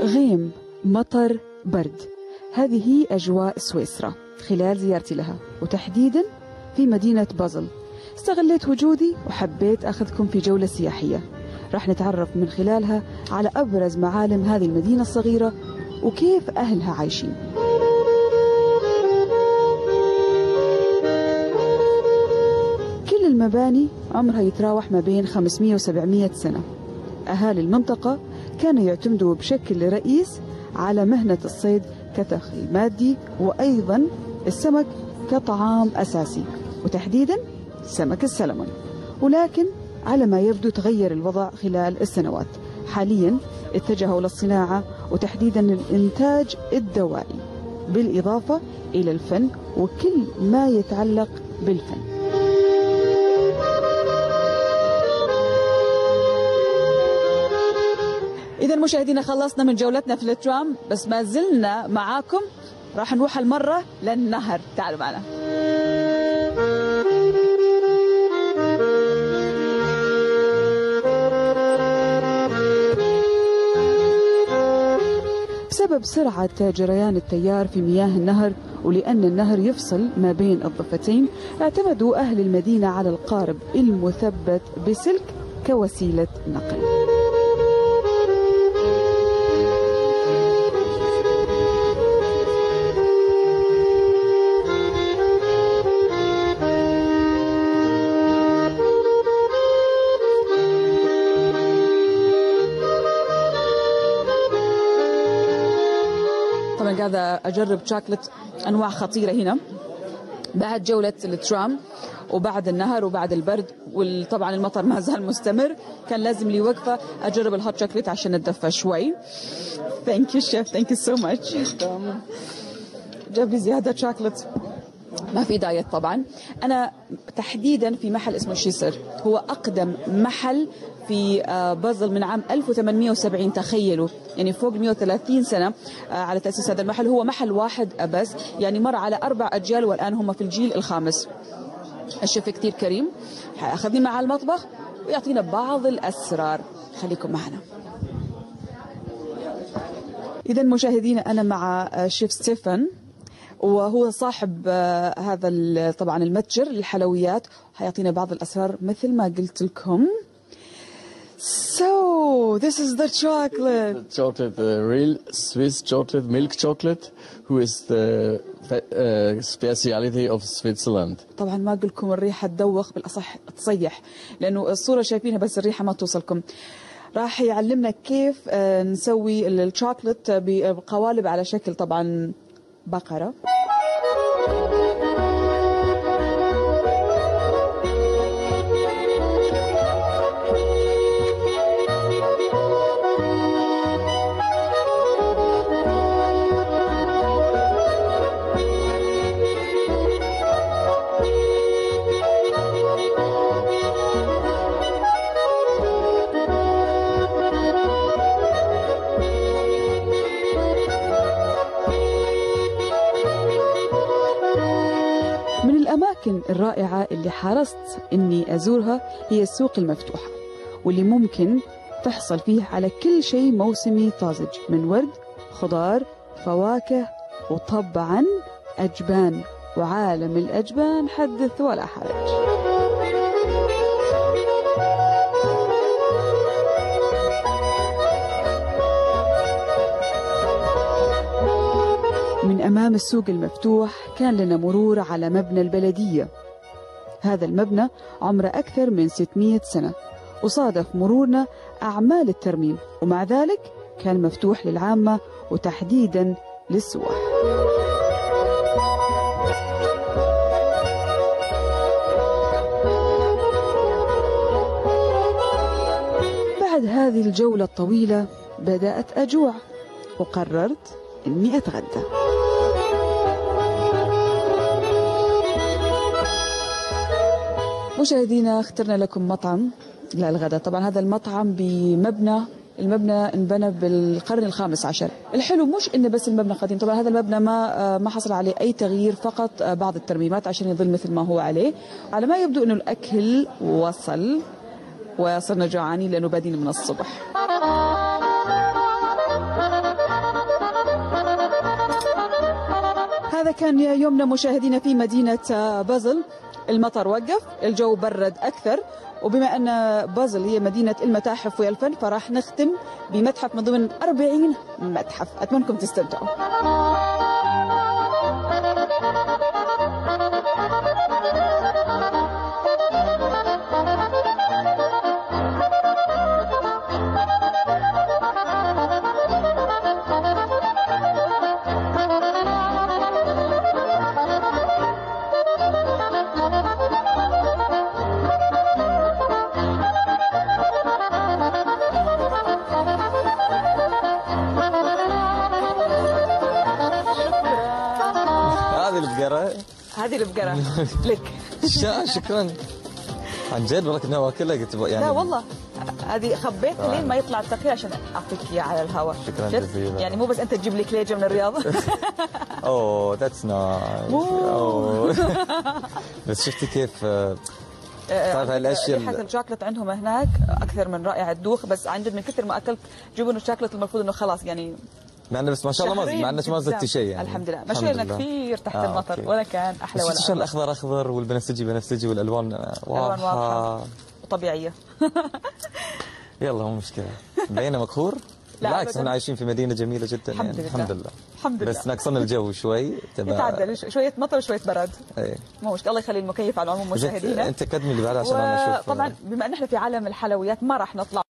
غيم، مطر، برد، هذه هي أجواء سويسرا خلال زيارتي لها، وتحديدا في مدينة بازل. استغليت وجودي وحبيت أخذكم في جولة سياحية راح نتعرف من خلالها على أبرز معالم هذه المدينة الصغيرة وكيف أهلها عايشين. كل المباني عمرها يتراوح ما بين 500 و 700 سنة. أهالي المنطقة كانوا يعتمدوا بشكل رئيس على مهنة الصيد كدخل مادي، وأيضا السمك كطعام أساسي، وتحديدا سمك السلمون. ولكن على ما يبدو تغير الوضع خلال السنوات. حاليا اتجهوا للصناعة وتحديدا الإنتاج الدوائي، بالإضافة إلى الفن وكل ما يتعلق بالفن. إذا مشاهدينا خلصنا من جولتنا في الترام، بس ما زلنا معاكم. راح نروح المرة للنهر، تعالوا معنا. بسبب سرعة جريان التيار في مياه النهر، ولأن النهر يفصل ما بين الضفتين، اعتمدوا أهل المدينة على القارب المثبت بسلك كوسيلة نقل. قاعدة أجرب شوكولات أنواع خطيرة هنا بعد جولة الترام وبعد النهر وبعد البرد، وطبعا المطر ما زال مستمر. كان لازم لي وقفة أجرب الهوت شوكولات عشان أتدفى شوي. ثانك يو شيف، ثانك يو سو ماتش. جاب لي زيادة شوكولات، ما في دايت طبعا. أنا تحديدا في محل اسمه شيسر، هو أقدم محل في بازل من عام 1870. تخيلوا يعني فوق 130 سنة على تأسيس هذا المحل. هو محل واحد بس، يعني مر على 4 أجيال والآن هم في الجيل الخامس. الشيف كتير كريم، أخذني مع المطبخ ويعطينا بعض الأسرار. خليكم معنا. إذا مشاهدينا أنا مع شيف ستيفن، وهو صاحب هذا طبعا المتجر للحلويات، هيعطينا بعض الأسرار مثل ما قلت لكم. So, this is the chocolate. The chocolate, the real Swiss chocolate, milk chocolate, who is the speciality of Switzerland. طبعا ما أقول لكم الريحة تدوخ، بالأصح تصيح، لأنه الصورة شايفينها بس الريحة ما توصلكم. راح يعلمنا كيف نسوي الشوكولات بقوالب على شكل طبعا بقرة. الرائعة اللي حرصت إني أزورها هي السوق المفتوحة، واللي ممكن تحصل فيه على كل شيء موسمي طازج من ورد، خضار، فواكه، وطبعا أجبان. وعالم الأجبان حدث ولا حرج. من أمام السوق المفتوح كان لنا مرور على مبنى البلدية. هذا المبنى عمره أكثر من 600 سنة، وصادف مرورنا أعمال الترميم، ومع ذلك كان مفتوح للعامة وتحديدا للسواح. بعد هذه الجولة الطويلة بدأت أجوع، وقررت إني أتغدى. مشاهدينا اخترنا لكم مطعم للغداء. طبعا هذا المطعم المبنى انبنى بالقرن الخامس عشر. الحلو مش انه بس المبنى قديم، طبعا هذا المبنى ما حصل عليه اي تغيير، فقط بعض الترميمات عشان يظل مثل ما هو عليه. على ما يبدو انه الاكل وصل وصرنا جوعانين لانه بادين من الصبح. هذا كان يومنا مشاهدينا في مدينة بازل. المطر وقف، الجو برد أكثر، وبما أن بازل هي مدينة المتاحف والفن فراح نختم بمتحف من ضمن 40 متحف. أتمنىكم تستمتعوا. هذه البقرة لك. شكرا عن جد والله كنا واكلها قلت يعني لا والله هذه خبيتها لين ما يطلع التقرير عشان اعطيك اياه على الهواء. شكرا جزيلا. يعني مو بس انت تجيب لي كليجه من الرياض. اوه ذاتس نايس. بس شفتي كيف تعرف هالاشياء ريحه الشوكلت عندهم هناك اكثر من رائعه تدوخ، بس عن جد من كثر ما اكلت جبن الشوكلت المفروض انه خلاص يعني مع انه بس ما شاء الله ما عندناش ما زدت شيء يعني. الحمد لله مشينا كثير تحت المطر ولا كان احلى ولا الشيء الاخضر اخضر والبنفسجي بنفسجي والالوان واضحه وطبيعيه. يلا مو مشكله بقينا مقهور. بالعكس احنا عايشين في مدينه جميله جدا يعني الحمد لله الحمد لله. بس ناقصنا الجو شوي يتعدل شويه مطر وشويه برد. ايه مو مشكله. الله يخلي المكيف على العموم مشاهدينا. انت قدمي اللي بعدها عشان انا اشوف. طبعا بما ان احنا في عالم الحلويات ما راح نطلع